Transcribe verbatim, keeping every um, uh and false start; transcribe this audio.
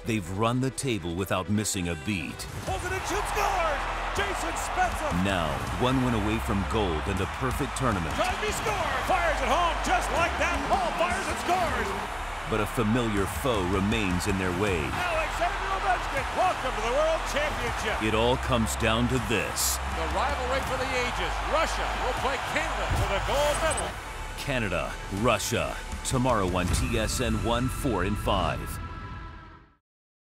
They've run the table without missing a beat. Pulls it and shoots, scores! Jason Spencer! Now, one win away from gold and a perfect tournament. Crosby scores! Fires it home just like that. Paul fires and scores! But a familiar foe remains in their way. Alexander Ovechkin, welcome to the World Championship. It all comes down to this. The rivalry for the ages. Russia will play Canada for the gold medal. Canada, Russia, tomorrow on T S N one, four, and five.